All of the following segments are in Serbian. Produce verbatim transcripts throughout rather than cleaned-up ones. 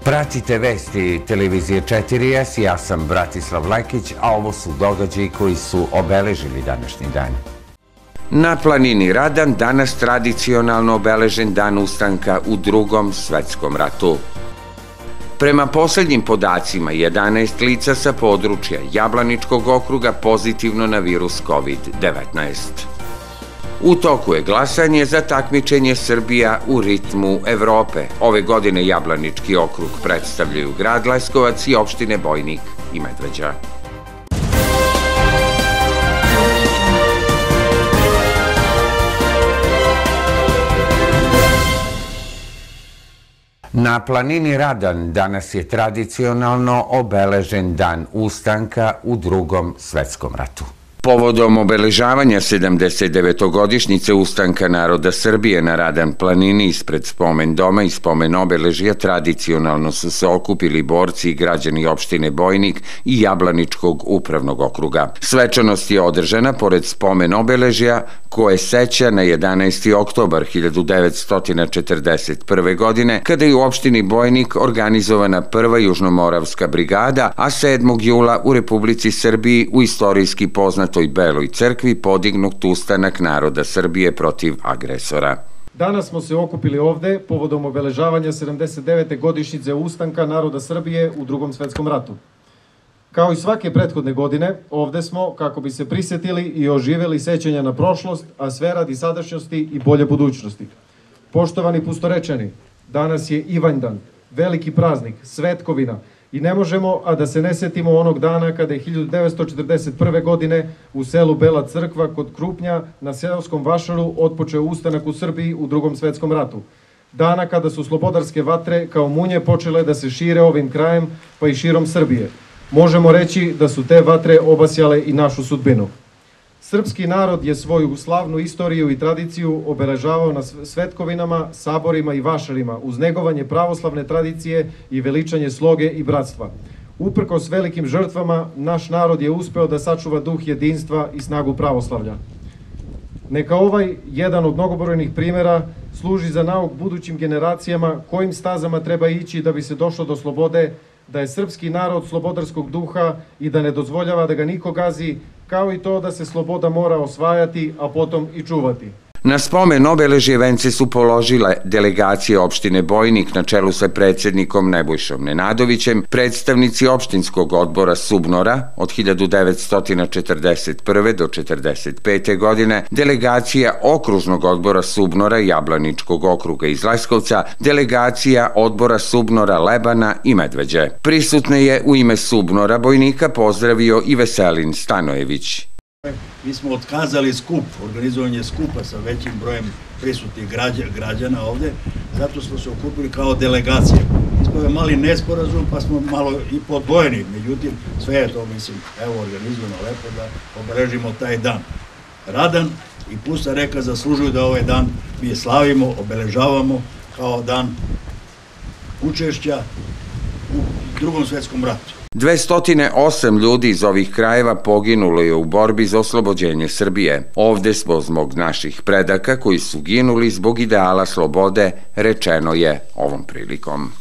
Pratite vesti televizije četiri es, ja sam Bratislav Lekić, a ovo su događaji koji su obeležili današnji dan. Na planini Radan danas tradicionalno obeležen dan ustanka u Drugom svetskom ratu. Prema poslednjim podacima, jedanaest lica sa područja Jablaničkog okruga pozitivno na virus kovid devetnaest. U toku je glasanje za takmičenje Srbija u ritmu Evrope. Ove godine Jablanički okrug predstavljaju grad Leskovac i opštine Bojnik i Medveđa. Na planini Radan danas je tradicionalno obeležen dan ustanka u Drugom svetskom ratu. Povodom obeležavanja sedamdesetdevetogodišnjice ustanka naroda Srbije na Radan planini ispred spomen doma i spomen obeležja tradicionalno su se okupili borci i građani opštine Bojnik i Jablaničkog upravnog okruga. Svečanost je održana pored spomen obeležja koje seća na jedanaesti oktobar hiljadu devetsto četrdeset prve. godine kada je u opštini Bojnik organizovana prva južnomoravska brigada, a sedmog jula u Republici Srbiji u istorijski poznat toj Beloj crkvi podignut ustanak naroda Srbije protiv agresora. Danas smo se okupili ovde povodom obeležavanja sedamdeset devete godišnjice ustanka naroda Srbije u Drugom svetskom ratu. Kao i svake prethodne godine, ovde smo kako bi se prisjetili i oživeli sećanja na prošlost, a sve radi sadašnjosti i bolje budućnosti. Poštovani pustorečani, danas je Ivanjdan, veliki praznik, svetkovina, i ne možemo, a da se ne setimo onog dana kada je hiljadu devetsto četrdeset prve. godine u selu Bela crkva kod Krupnja na seoskom Vašaru otpočeo ustanak u Srbiji u Drugom svetskom ratu. Dana kada su slobodarske vatre kao munje počele da se šire ovim krajem pa i širom Srbije. Možemo reći da su te vatre obasjale i našu sudbinu. Srpski narod je svoju slavnu istoriju i tradiciju obeležavao na svetkovinama, saborima i vašarima uz negovanje pravoslavne tradicije i veličanje sloge i bratstva. Uprkos velikim žrtvama, naš narod je uspeo da sačuva duh jedinstva i snagu pravoslavlja. Neka ovaj, jedan od mnogobrojnih primjera, služi za nauk budućim generacijama kojim stazama treba ići da bi se došlo do slobode, da je srpski narod slobodarskog duha i da ne dozvoljava da ga niko gazi, kao i to da se sloboda mora osvajati, a potom i čuvati. Na spomen obeležje vence su položile delegacije opštine Bojnik na čelu sa predsjednikom Nebojšom Nenadovićem, predstavnici opštinskog odbora Subnora od hiljadu devetsto četrdeset prve. do četrdeset pete. godine, delegacija okružnog odbora Subnora Jablaničkog okruga iz Leskovca, delegacija odbora Subnora Lebana i Medveđe. Prisutne je u ime Subnora Bojnika pozdravio i Veselin Stanojević. Mi smo otkazali skup, organizovanje skupa sa većim brojem prisutnih građana ovde, zato smo se okupili kao delegacija. Ispao je mali nesporazum, pa smo malo i podvojeni, međutim, sve je to, mislim, evo, organizujemo lepo da obeležimo taj dan. Radan i Pusta reka zaslužuju da ovaj dan mi slavimo, obeležavamo kao dan učešća u Drugom svetskom ratu. dvesta osam ljudi iz ovih krajeva poginulo je u borbi za oslobođenje Srbije. Ovde smo zbog naših predaka koji su ginuli zbog ideala slobode, rečeno je ovom prilikom.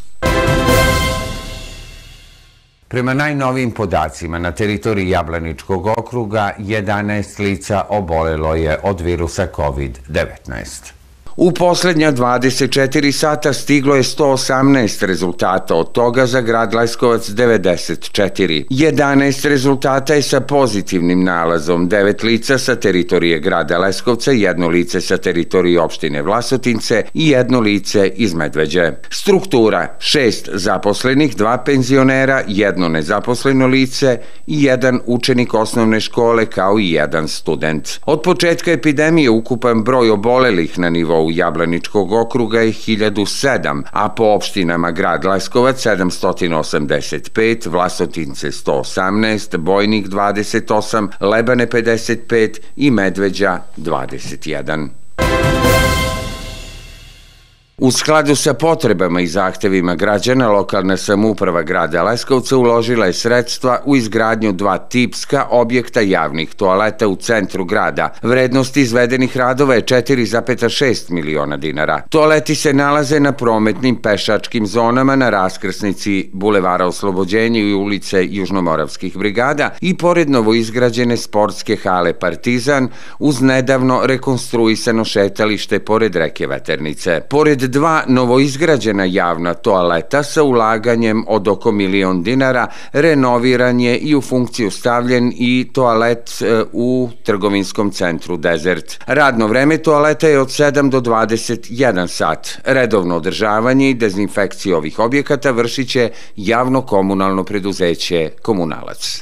Prema najnovijim podacima, na teritoriji Jablaničkog okruga jedanaest lica obolelo je od virusa kovid devetnaest. U poslednja dvadeset četiri sata stiglo je sto osamnaest rezultata, od toga za grad Leskovac devedeset četiri. jedanaest rezultata je sa pozitivnim nalazom, devet lica sa teritorije grada Leskovca, jedno lice sa teritorije opštine Vlasotince i jedno lice iz Medveđe. Struktura: šest zaposlenih, dva penzionera, jedno nezaposleno lice i jedan učenik osnovne škole kao i jedan student. Od početka epidemije ukupan broj obolelih na nivou Jablaničkog okruga je hiljadu sedam, a po opštinama grad Leskovac sedamsto osamdeset pet, Vlasotince sto osamnaest, Bojnik dvadeset osam, Lebane pedeset pet i Medveđa dvadeset jedan. U skladu sa potrebama i zahtevima građana, lokalna samouprava grada Leskovca uložila je sredstva u izgradnju dva tipska objekta javnih toaleta u centru grada. Vrednost izvedenih radova je četiri zarez šest miliona dinara. Toaleti se nalaze na prometnim pešačkim zonama na raskrsnici Bulevara Oslobođenja i ulice Južnomoravskih brigada i pored novoizgrađene sportske hale Partizan uz nedavno rekonstruisano šetalište pored reke Veternice. Pored dva novoizgrađena javna toaleta sa ulaganjem od oko milion dinara renoviran je i u funkciju stavljen i toalet u trgovinskom centru Desert. Radno vreme toaleta je od sedam do dvadeset jedan sat. Redovno održavanje i dezinfekciju ovih objekata vršit će javno-komunalno preduzeće Komunalac.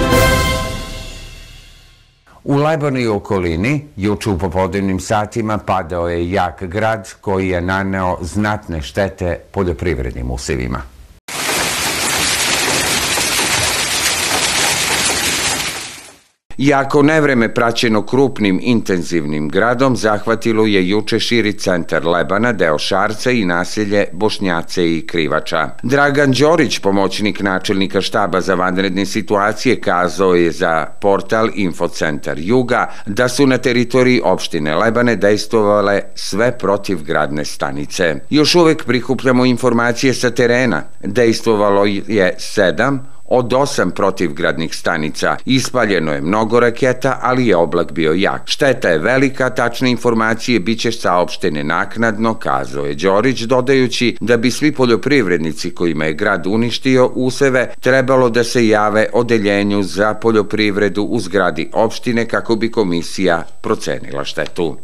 U Lebanu i okolini, juče u popodnevnim satima padao je jak grad koji je naneo znatne štete poljoprivrednim usevima. Jako nevreme praćeno krupnim intenzivnim gradom zahvatilo je juče širi centar Lebana, deo Šarca i naselje Bošnjace i Krivača. Dragan Đorić, pomoćnik načelnika štaba za vanredne situacije, kazao je za portal Infocentar Juga da su na teritoriji opštine Lebane dejstvovale sve protivgradne stanice. Još uvek prikupljamo informacije sa terena. Dejstvovalo je sedam od osam protivgradnih stanica. Ispaljeno je mnogo raketa, ali je oblak bio jak. Šteta je velika, tačne informacije biće saopštene naknadno, kazao je Đorić, dodajući da bi svi poljoprivrednici kojima je grad uništio useve trebalo da se jave odeljenju za poljoprivredu u zgradi opštine kako bi komisija procenila štetu.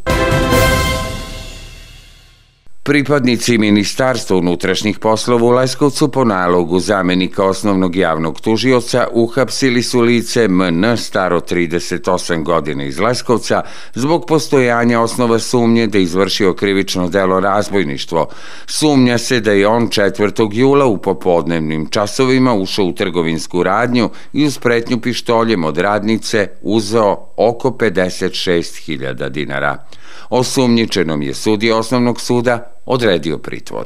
Pripadnici Ministarstva unutrašnjih poslova u Leskovcu po nalogu zamenika osnovnog javnog tužioca uhapsili su lice M N staro trideset osam godina iz Leskovca zbog postojanja osnova sumnje da je izvršio krivično delo razbojništvo. Sumnja se da je on četvrtog jula u popodnevnim časovima ušao u trgovinsku radnju i uz pretnju pištoljem od radnice uzeo oko pedeset šest hiljada dinara. Osumnjičenom je sudija osnovnog suda odredio pritvor.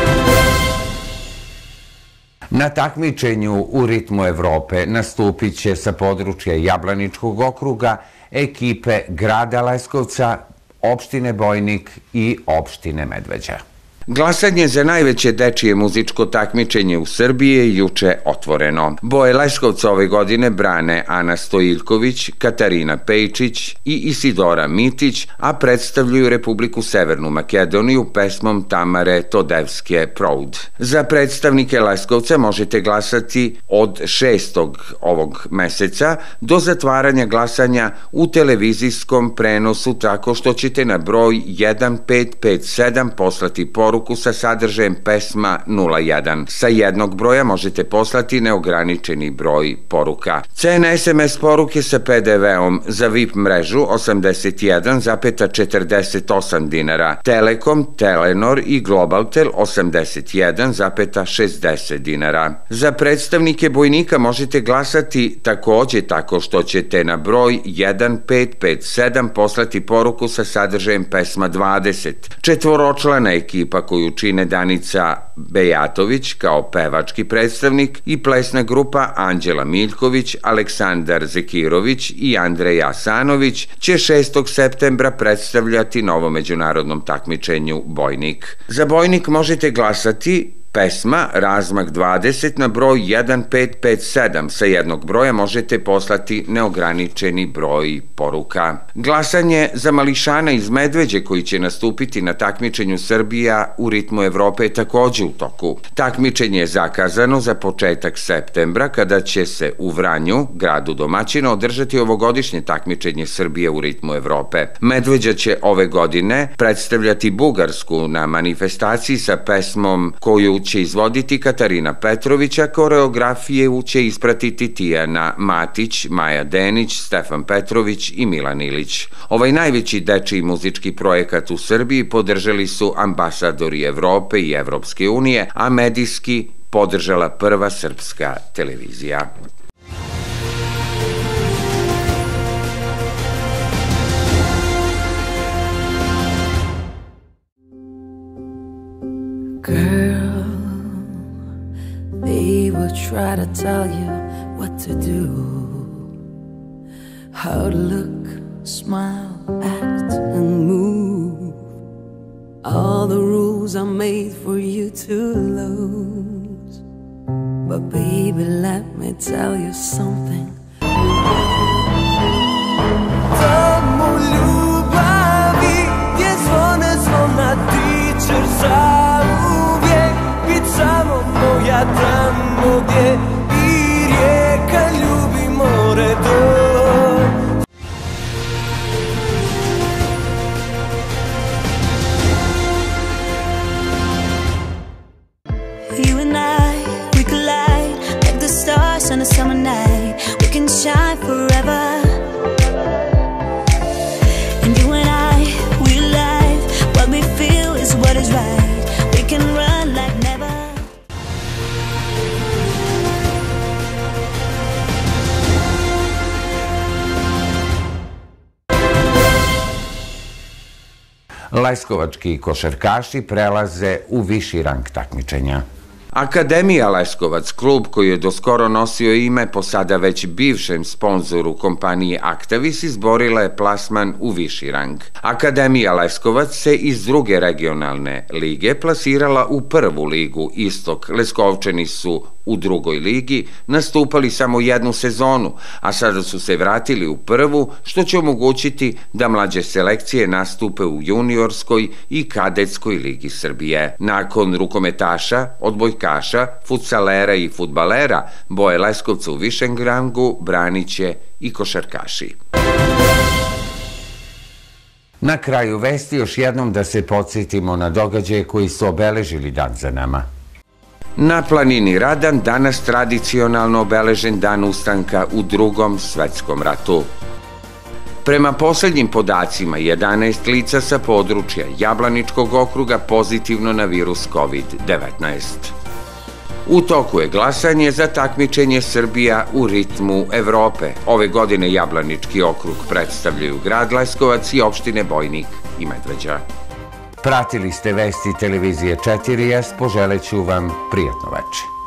Na takmičenju u ritmu Evrope nastupit će sa područja Jablaničkog okruga ekipe grada Leskovca, opštine Bojnik i opštine Medveđa. Glasanje za najveće dečije muzičko takmičenje u Srbiji je juče otvoreno. Boje Leskovca ove godine brane Ana Stojiljković, Katarina Pejčić i Isidora Mitić, a predstavljaju Republiku Severnu Makedoniju pesmom Tamare Todevske Proud. Za predstavnike Leskovca možete glasati od šestog ovog meseca do zatvaranja glasanja u televizijskom prenosu tako što ćete na broj jedan pet pet sedam poslati poruku poruku sa sadržajem pesma nula jedan. Sa jednog broja možete poslati neograničeni broj poruka. Cena es em es poruke sa pe de veom za V I P mrežu osamdeset jedan zarez četrdeset osam dinara, Telekom, Telenor i Globaltel osamdeset jedan zarez šezdeset dinara. Za predstavnike Bojnika možete glasati takođe tako što ćete na broj jedan pet pet sedam poslati poruku sa sadržajem pesma dvadeset. Četvoročlana ekipa koju čine Danica Bejatović kao pevački predstavnik i plesna grupa Anđela Miljković, Aleksandar Zekirović i Andrej Asanović će šestog septembra predstavljati na ovom međunarodnom takmičenju Bojnik. Za Bojnik možete glasati pesma Razmak dvadeset na broj jedan pet pet sedam. Sa jednog broja možete poslati neograničeni broj poruka. Glasanje za mališana iz Medveđe koji će nastupiti na takmičenju Srbija u ritmu Evrope je takođe u toku. Takmičenje je zakazano za početak septembra kada će se u Vranju, gradu domaćina, održati ovogodišnje takmičenje Srbije u ritmu Evrope. Medveđa će ove godine predstavljati Bugarsku na manifestaciji sa pesmom koju će izvoditi Katarina Petrović, a koreografije će ispratiti Tijana Matić, Maja Denić, Stefan Petrović i Milan Ilić. Ovaj najveći dečiji muzički projekat u Srbiji podržali su ambasadori Evrope i Evropske unije, a medijski podržala Prva srpska televizija. Girl, they will try to tell you what to do, how to look, smile, act and move. All the rules are made for you to lose. But baby, let me tell you something. Tamo ljubavi gdje zvone zvona tičer zauvijek, bit samo moja tamo gdje i rijeka ljubi more do. You and I, we collide like the stars on a summer night. We can shine forever. And you and I, we alive. What we feel is what is right. We can run like never. Leskovački košarkaši prelaze u viši rang takmičenja. Akademija Leskovac, klub koji je doskoro nosio ime po sada već bivšem sponzoru kompanije Actavis, izborila je plasman u viši rang. Akademija Leskovac se iz druge regionalne lige plasirala u prvu ligu Istok. Leskovčani su u drugoj ligi nastupali samo jednu sezonu, a sada su se vratili u prvu, što će omogućiti da mlađe selekcije nastupe u juniorskoj i kadetskoj ligi Srbije. Nakon rukometaša, odbojkaša, futsalera i fudbalera, boje Leskovca u višem rangu branit će i košarkaši. Na kraju vesti još jednom da se podsjetimo na događaje koji su obeležili dan za nama. Na planini Radan danas tradicionalno obeležen dan ustanka u Drugom svetskom ratu. Prema poslednjim podacima, jedanaest lica sa područja Jablaničkog okruga pozitivno na virus kovid devetnaest. U toku je glasanje za takmičenje Srbija u ritmu Evrope. Ove godine Jablanički okrug predstavljaju grad Leskovac i opštine Bojnik i Medveđa. Pratili ste vesti televizije četiri S, poželeću vam prijatno veče.